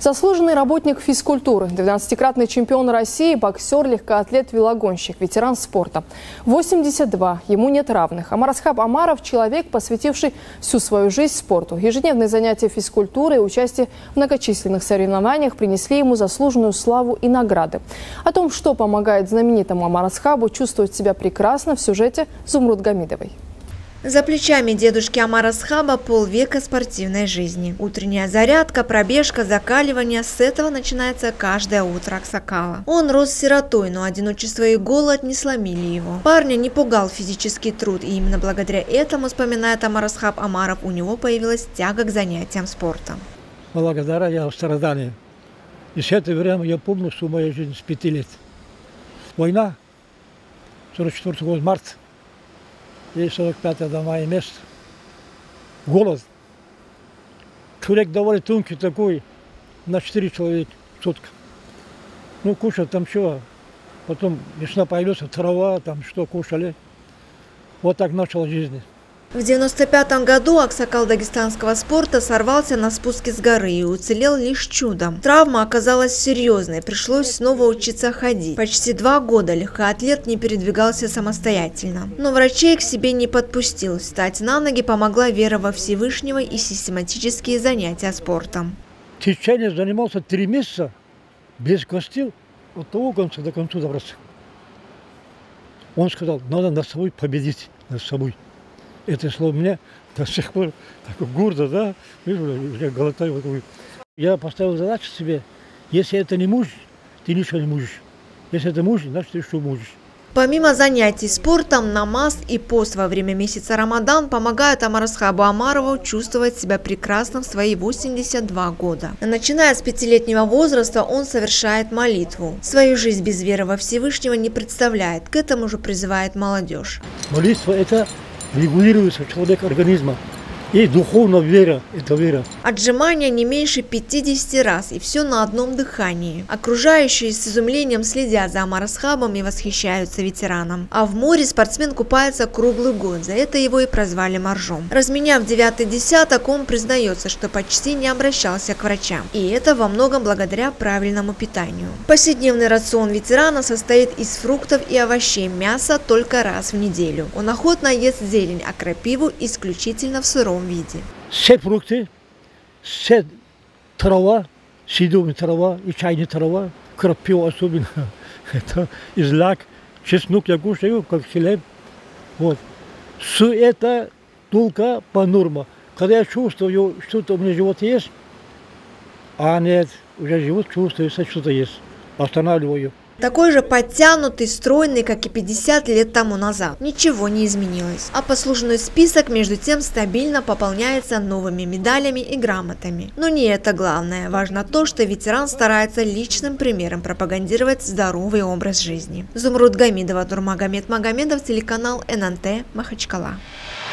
Заслуженный работник физкультуры, 12-кратный чемпион России, боксер, легкоатлет, велогонщик, ветеран спорта. 82, ему нет равных. Омарасхаб Омаров – человек, посвятивший всю свою жизнь спорту. Ежедневные занятия физкультурой и участие в многочисленных соревнованиях принесли ему заслуженную славу и награды. О том, что помогает знаменитому Омарасхабу чувствовать себя прекрасно, в сюжете Зумруд Гамидовой. За плечами дедушки Омарасхаба полвека спортивной жизни. Утренняя зарядка, пробежка, закаливание – с этого начинается каждое утро Аксакала. Он рос сиротой, но одиночество и голод не сломили его. Парня не пугал физический труд, и именно благодаря этому, вспоминает Омарасхаб Омаров, у него появилась тяга к занятиям спортом. Благодаря страданию. И с этого времени я помню, что моя жизнь с 5 лет. Война, 44 год, март. И 45 до мая месяц. Голод. Человек довольно тонкий такой, на 4 человека в сутки. Ну, кушать там что. Потом весна появилась, трава, там что кушали. Вот так начала жизнь. В 1995 году Аксакал дагестанского спорта сорвался на спуске с горы и уцелел лишь чудом. Травма оказалась серьезной, пришлось снова учиться ходить. Почти 2 года легкоатлет не передвигался самостоятельно. Но врачей к себе не подпустил. Встать на ноги помогла вера во Всевышнего и систематические занятия спортом. В течение занимался 3 месяца, без костей, от того конца до конца добраться. Он сказал, надо над собой победить, над собой. Это слово мне до сих пор так гордо, да? Я глотаю. Я поставил задачу себе, если это не муж, ты ничего не можешь. Если это муж, значит ты что можешь. Помимо занятий спортом, намаз и пост во время месяца Рамадан помогают Омарасхабу Омарову чувствовать себя прекрасно в свои 82 года. Начиная с 5-летнего возраста он совершает молитву. Свою жизнь без веры во Всевышнего не представляет, к этому же призывает молодежь. Молитва – это регулируется человек организма. И духовная вера – это вера. Отжимания не меньше 50 раз, и все на одном дыхании. Окружающие с изумлением следят за Омарасхабом и восхищаются ветераном. А в море спортсмен купается круглый год, за это его и прозвали моржом. Разменяв 9-й десяток, он признается, что почти не обращался к врачам. И это во многом благодаря правильному питанию. Повседневный рацион ветерана состоит из фруктов и овощей, мяса только раз в неделю. Он охотно ест зелень, а крапиву исключительно в сыром виде. Все фрукты, все трава, съедобная трава и чайная трава, крапива особенно, это из лак, чеснок я кушаю, как хлеб. Вот. Все это только по норме. Когда я чувствую, что-то у меня живот есть, а нет, уже живот чувствуется, что-то есть, останавливаю. Такой же подтянутый, стройный, как и 50 лет тому назад. Ничего не изменилось. А послужной список, между тем, стабильно пополняется новыми медалями и грамотами. Но не это главное. Важно то, что ветеран старается личным примером пропагандировать здоровый образ жизни. Зумруд Гамидова, Нурмагомед Магомедов, телеканал ННТ, Махачкала.